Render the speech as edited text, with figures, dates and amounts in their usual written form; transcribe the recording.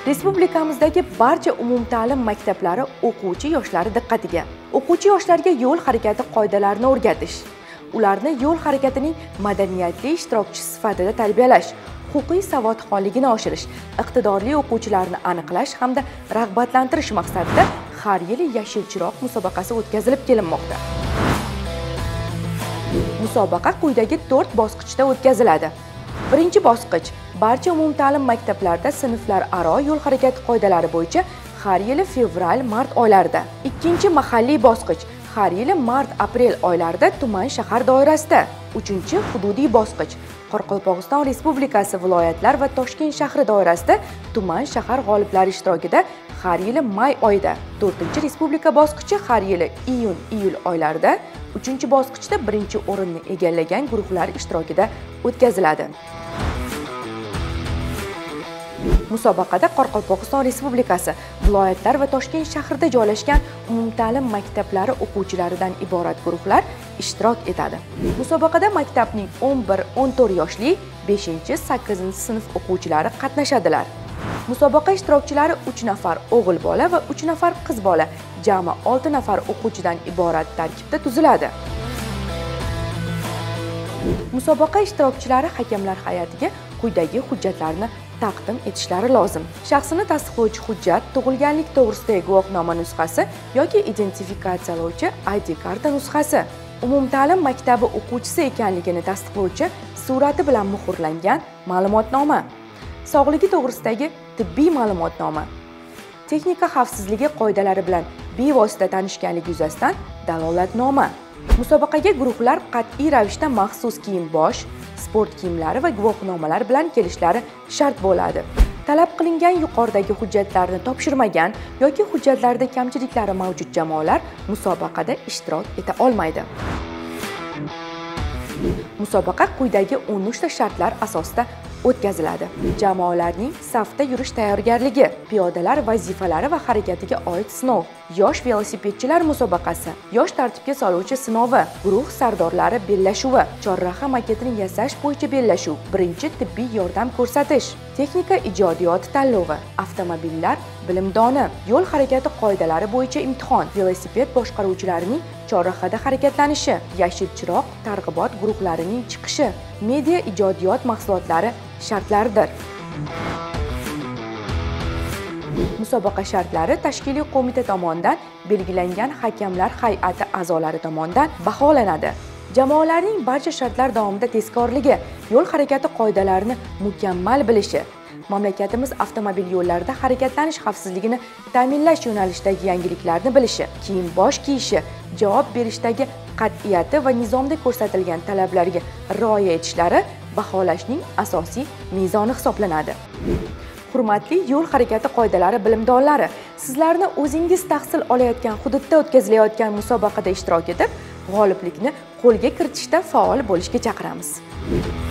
Respublikamizdagi barcha umumta'lim maktablari o'quvchi yoshlari diqqatiga. O'quvchi yoshlarga yo'l harakati qoidalarini o'rgatish, ularni yo'l harakatining madaniyatli ishtirokchisi sifatida tarbiyalash, huquqiy savodxonligini oshirish, iqtidorli o'quvchilarni aniqlash hamda rag'batlantirish maqsadida har yili Yashil chiroq musobaqasi o'tkazilib kelinmoqda. Musobaqa quyidagi 4 bosqichda o'tkaziladi. Birinchi bosqich barcha umumta'lim maktablarda sinflararo yo'l harakati qoidalari bo'yicha har yili fevral-mart oylarida. Ikkinchi mahalliy bosqich har yili mart-aprel oylarida tuman shahar doirasida. Uchinchi hududiy bosqich Qoraqalpog'iston Respublikasi viloyatlar va Toshkent shahri doirasida tuman shahar g'oliblari ishtirokida har yili may oyida. To'rtinchi respublika bosqichi har yili iyun-iyul oylarida. Uchinchi bosqichda birinchi o'rinni egallagan guruhlar ishtirokida o'tkaziladi. Musobaqada Qoraqalpog'iston Respublikasi viloyatlar va Toshkent shahrida joylashgan umumta'lim maktablari o'quvchilaridan iborat guruhlar ishtirok etadi. Musobaqada maktabning 11-14 yoshli 5-8 sinf o'quvchilari qatnashadilar. Musobaqa ishtirokchilari 3 nafar o'g'il bola va 3 nafar qiz bola, jami 6 nafar o'quvchidan iborat tarkibda tuziladi. Musobaqa ishtirokchilari hakamlar hay'atiga quyidagi hujjatlarni taqdim etishlari lozim. Shaxsini tasdiqlovchi hujjat, tug'ilganlik to'g'risidagi guvohnoma nusxasi yoki identifikatsiyalovchi ID karta nusxasi, umumta'lim maktabi o'quvchisi ekanligini tasdiqlovchi surati bilan muhrlangan ma'lumotnoma, sog'ligi to'g'risidagi tibbiy ma'lumotnoma, texnika xavfsizligi qoidalari bilan bevosita tanishganligi yuzasidan dalolatnoma. Musobaqaga guruhlar qat'iy ravishda maxsus kiyim-bosh, sport kiyimlari va guvohnomalar bilan kelishlari shart bo'ladi. Talab qilingan yuqoridagi hujjatlarni topshirmagan yoki hujjatlarda kamchiliklari mavjud jamoalar musobaqada ishtirok eta olmaydi. Musobaqa quyidagi 13 ta shartlar asosida o'tkaziladi. Jamoalarning safda yurish tayyorgarligi, piyodalar vazifalari va harakatiga oid sinov, yosh velosipedchilar musobaqasi, yosh tartibga soluvchi sinovi, guruh sardorlari bellashuvi, chorraha maketini yasash bo'yicha bellashuv, birinchi tibbiy yordam ko'rsatish, texnika ijodiyoti tanlovi, avtomobillar bilimdoni, yo'l harakati qoidalari bo'yicha imtihon, velosiped boshqaruvchilarining chorrahada harakatlanishi, yashil chiroq targ'ibot guruhlarining chiqishi, media ijodiyot mahsulotlari shartlaridir. Musobaqa shartlari tashkiliy qo'mita tomonidan belgilangan hakamlar hay'ati a'zolari tomonidan baholanadi. Jamoalarning barcha shartlar davomida tezkorligi, yo'l harakati qoidalarini mukammal bilishi, mamlakatimiz avtomobil yo'llarida harakatlanish xavfsizligini ta'minlash yo'nalishidagi yangiliklarni bilishi, kiyim-bosh kiyishi, javob berishdagi qat'iyati va nizomda ko'rsatilgan talablarga rioya etishlari baholashning asosiy mezoni hisoblanadi. Hurmatli yo'l harakati qoidalari bilimdonlari, sizlarni o'zingiz tahsil olayotgan hududda o'tkazilayotgan musobaqada ishtirok etib, g'oliblikni qo'lga kiritishda faol bo'lishga chaqiramiz.